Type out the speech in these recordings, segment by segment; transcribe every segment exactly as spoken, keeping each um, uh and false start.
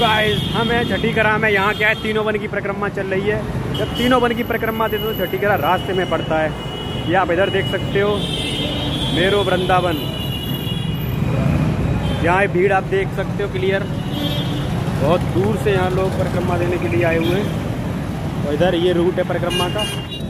Guys, हम हैं छठी करा में। यहाँ क्या है, तीनों वन की परिक्रमा चल रही है। जब तीनों वन की परिक्रमा देते तो छठी करा रास्ते में पड़ता है। ये आप इधर देख सकते हो, मेरो वृंदावन। यहाँ भीड़ आप देख सकते हो क्लियर। बहुत दूर से यहाँ लोग परिक्रमा देने के लिए आए हुए हैं। और इधर ये रूट है परिक्रमा का।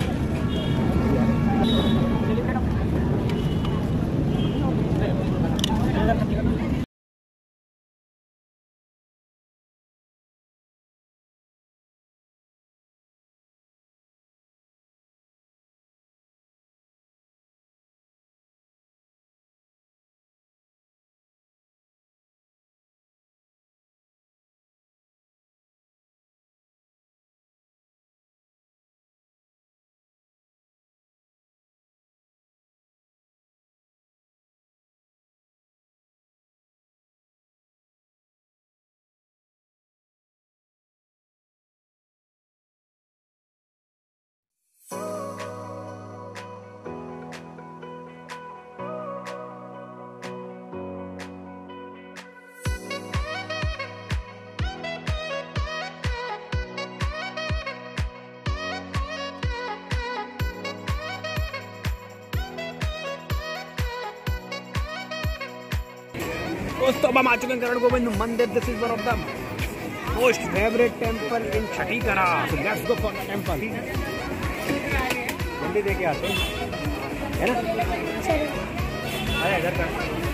दोस्तों अब हम आ चुके हैं गरुड़ गोविंद मंदिर। This is one of the most favourite temple in Chhatikara. Let's go for the temple. जल्दी देके आते हैं, है ना? आया इधर का।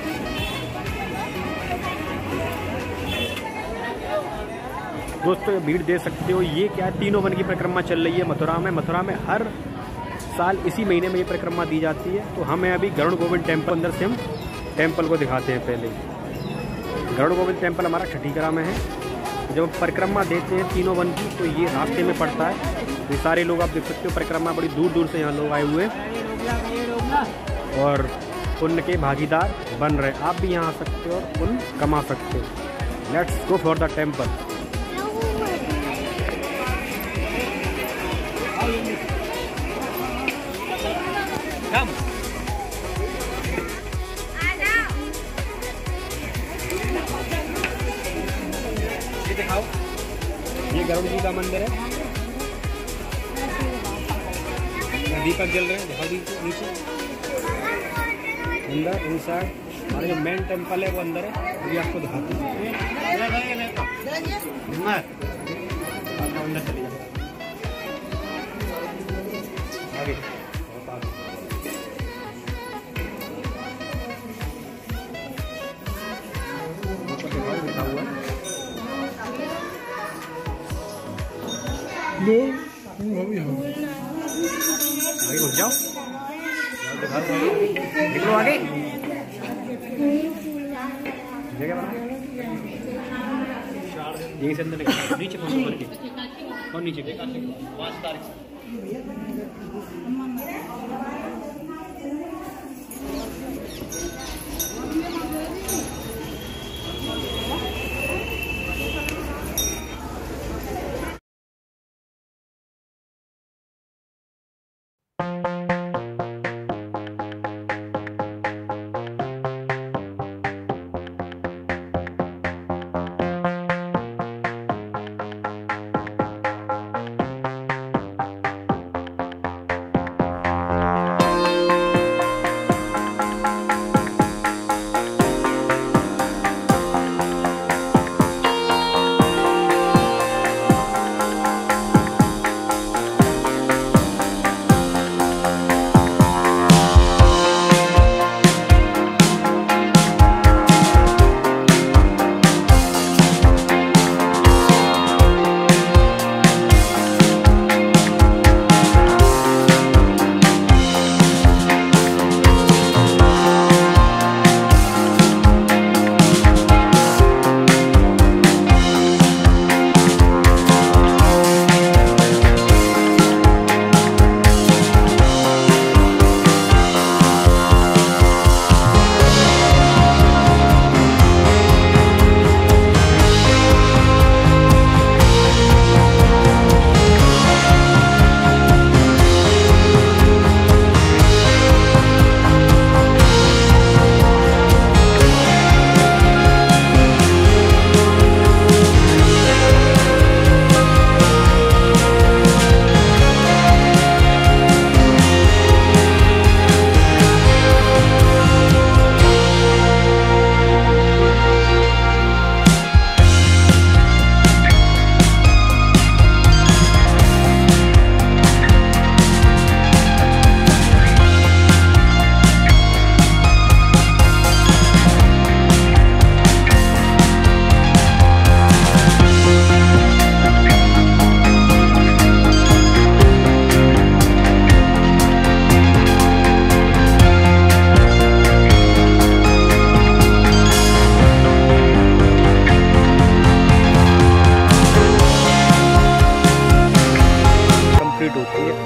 दोस्तों ये भीड़ दे सकते हो। ये क्या है, तीनों वन की परिक्रमा चल रही है मथुरा में। मथुरा में हर साल इसी महीने में ये परिक्रमा दी जाती है। तो हमें अभी गरुड़ गोविंद टेम्पल अंदर से हम टेम्पल को दिखाते हैं। पहले गरुड़ गोविंद टेम्पल हमारा छठी करा में है। जब परिक्रमा देते हैं तीनों वन की तो ये रास्ते में पड़ता है। ये सारे लोग आप देख सकते हो, परिक्रमा बड़ी दूर दूर से यहाँ लोग आए हुए हैं और पुण्य के भागीदार बन रहे। आप भी यहाँ आ सकते हो और पुण्य कमा सकते हो। Let's go for the temple. दिखाओ, ये गरुड़ जी का मंदिर है। दीपक जल रहे हैं, दिखाओ नीचे अंदर इनसाइड। हमारा जो मेन टेम्पल है वो अंदर है, अभी आपको दिखाते हैं। अंदर चले जाओ आगे। लिखा हुआ है लो, आगे घुस जाओ, निकलो आगे। जगह बना यहीं से अंदर निकलो। नीचे फोन करके और नीचे पाँच तारीख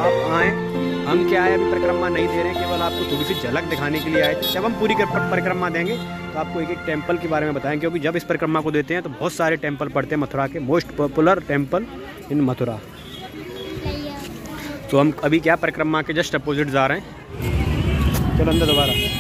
आप आएँ। हम क्या है अभी परिक्रमा नहीं दे रहे हैं, केवल आपको थोड़ी सी झलक दिखाने के लिए आए थे। जब हम पूरी परिक्रमा देंगे तो आपको एक एक टेम्पल के बारे में बताएंगे, क्योंकि जब इस परिक्रमा को देते हैं तो बहुत सारे टेम्पल पड़ते हैं मथुरा के, most popular temple in Mathura. तो हम अभी क्या परिक्रमा के जस्ट अपोजिट जा रहे हैं। चलो अंदर दोबारा।